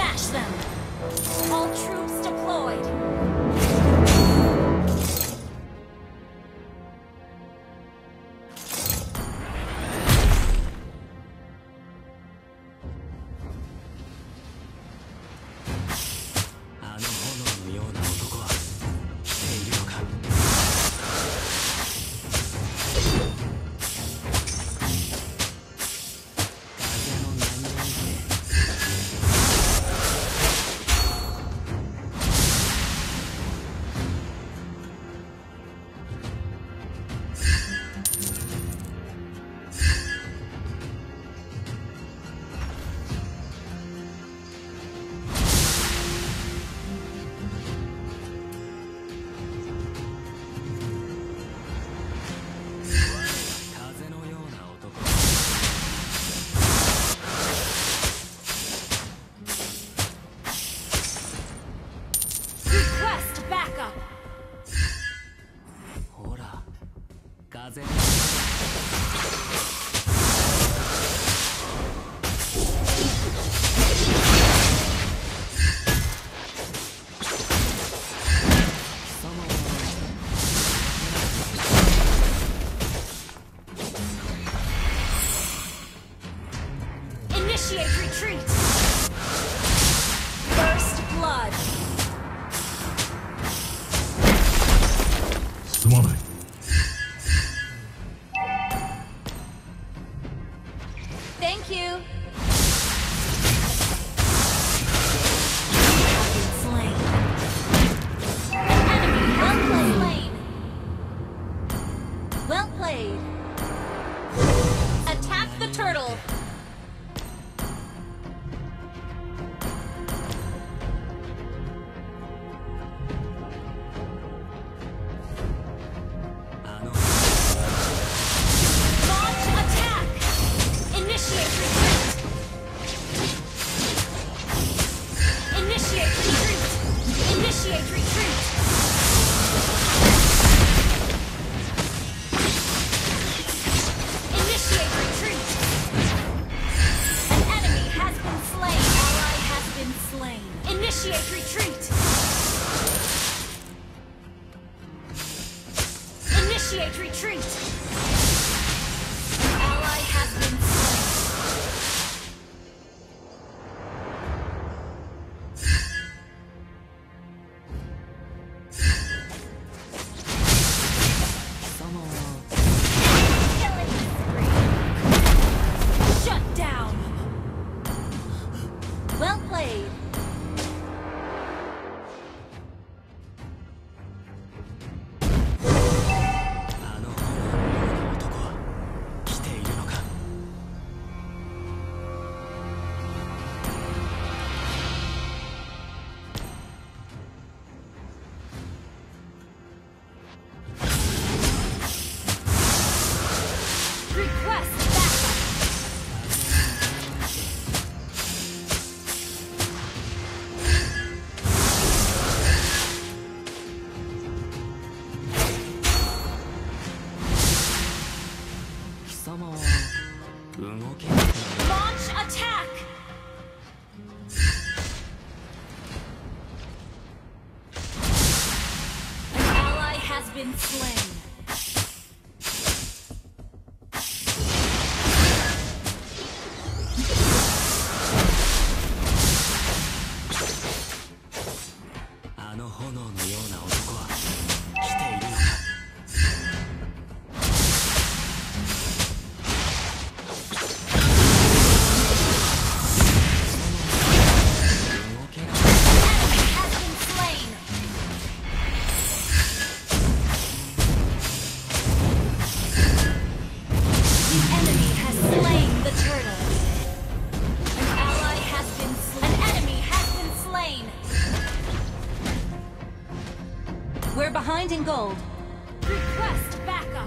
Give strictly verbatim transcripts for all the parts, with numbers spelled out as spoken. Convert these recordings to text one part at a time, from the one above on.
Smash them! All troops deployed! Initiate retreat! First blood! Summoning. Thank you! Slain. Enemy well played! Well played! Attack the turtle! Initiate retreat! Initiate retreat! An ally has been Killing spree! Shut down! Well played! Launch attack! An ally has been slain. We're behind in gold. Request backup.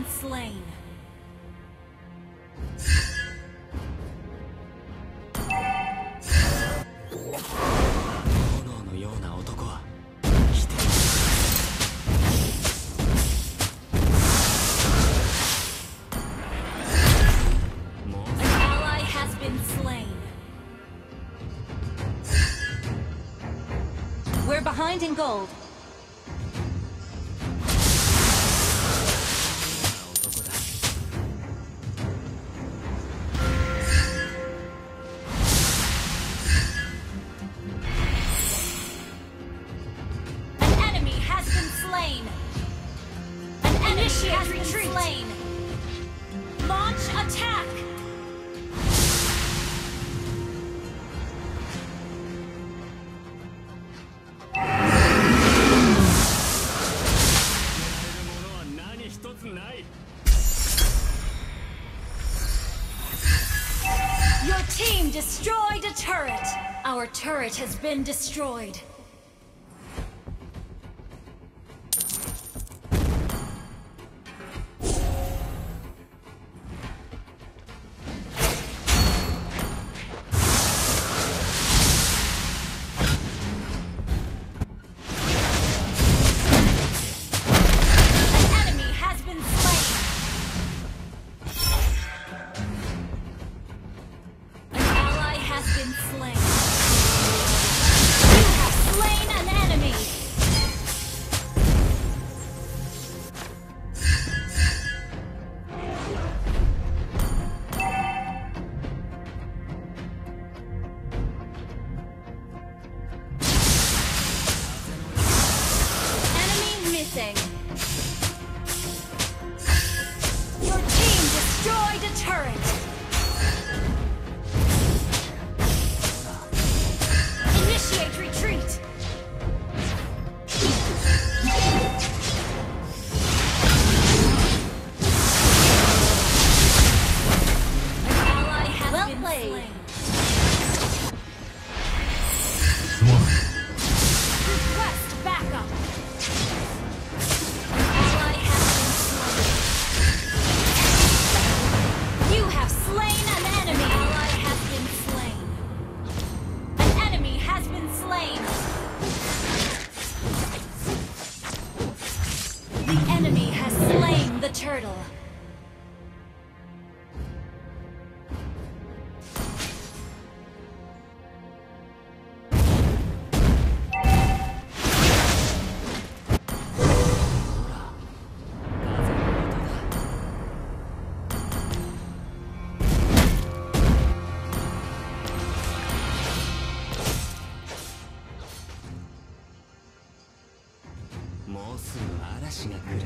been slain. 炎のような男は来てる。もう An ally has been slain. We're behind in gold. 男だ。 An enemy has been slain. An enemy has been slain. Launch attack. Your team destroyed a turret. Our turret has been destroyed. An enemy has been slain. An ally has been slain. You have slain an enemy. Enemy missing. Your team destroyed a turret. Initiate retreat. An ally has Well been played. slain. Request backup. An ally has been slain. You have slain an enemy. An ally has been slain. An enemy has been slain. The enemy has slain the turtle. More もうすぐ嵐が来る。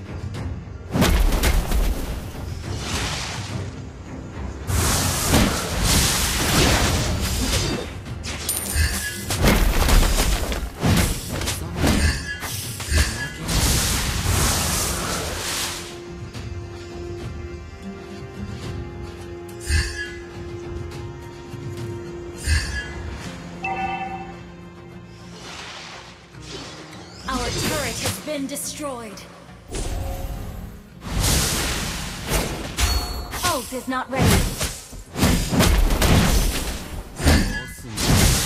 Our turret has been destroyed. Ult is not ready. もうすぐ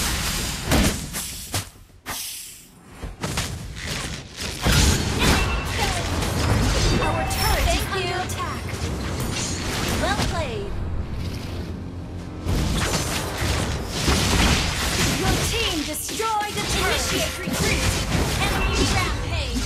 Our turret is under attack. Well played. Your team destroyed a turret. Initiate retreat. Enemy rampage.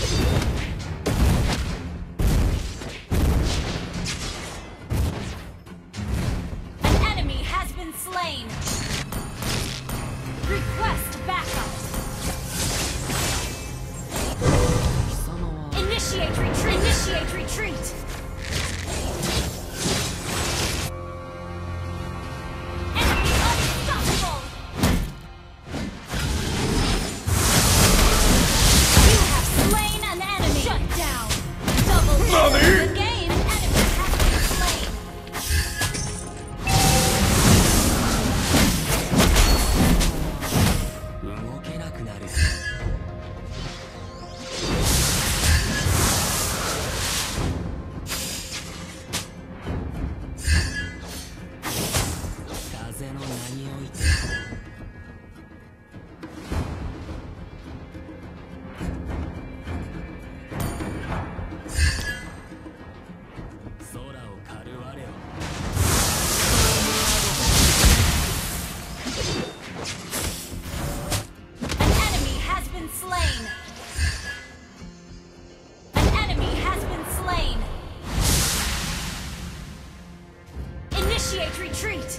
Initiate retreat!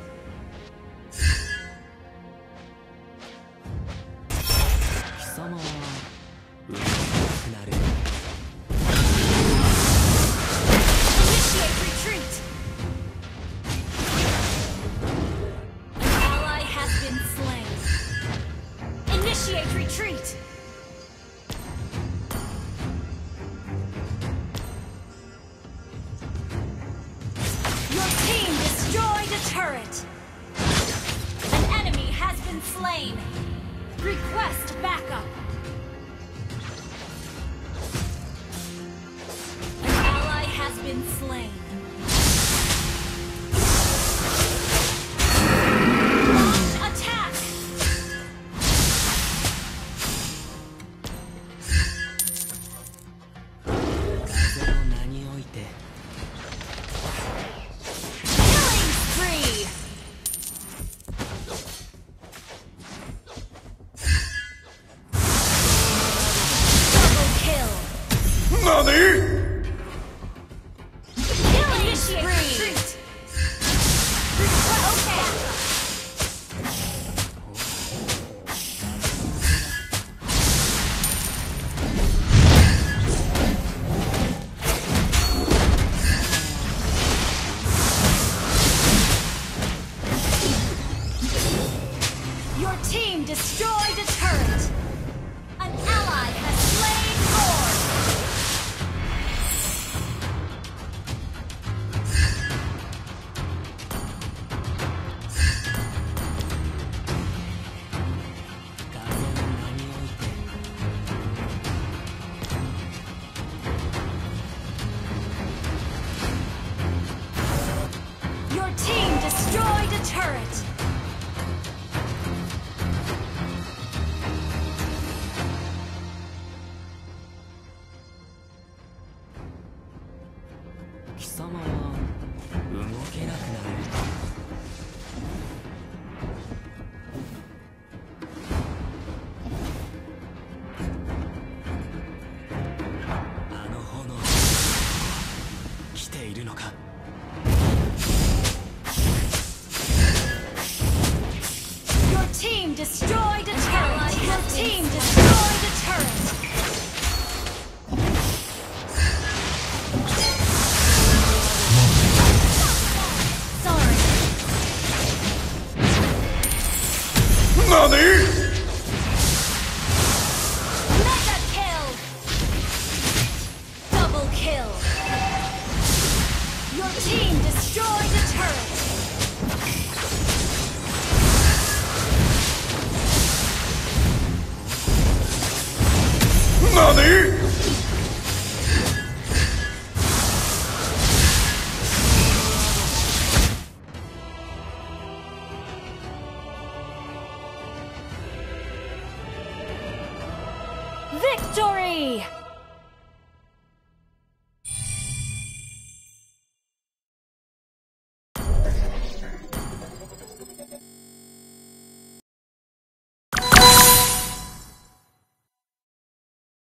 貴様は動けなくなる。 Initiate retreat! An ally has been slain. Initiate retreat! Your team destroyed a turret! An enemy has been slain! Request backup! An ally has been slain. Launch attack! 風の名において Killing spree! Double kill! 何 Killing spree! Request backup! Your team destroyed a turret! An ally has slain Lord! Your team destroyed a turret! "貴様は動けなくなる」あの炎来ているのか。 Your team destroyed a turret! Your team destroyed a turret! Sorry. 何 Mega kill! Double kill! Your team destroyed a turret! 何 Victory!